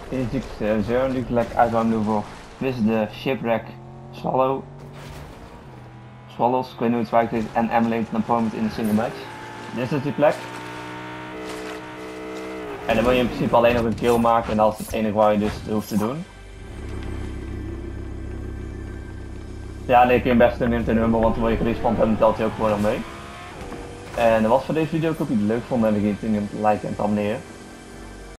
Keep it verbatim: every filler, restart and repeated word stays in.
Dit is natuurlijk sowieso natuurlijk lekker uitwarmen voor. Dit is de Shipwreck Swallow. Swallows, ik weet niet hoe het is, en Emulated Opponent in een single match. Dit is die plek. En dan wil je in principe alleen nog een kill maken en dat is het enige waar je dus hoeft te doen. Ja, nee, kun je best doen in het nummer, want dan word je gerespawnd en dan telt hij ook gewoon nog mee. En dat was voor deze video, ik hoop dat jullie het leuk vonden en vergeet niet te liken en te abonneren.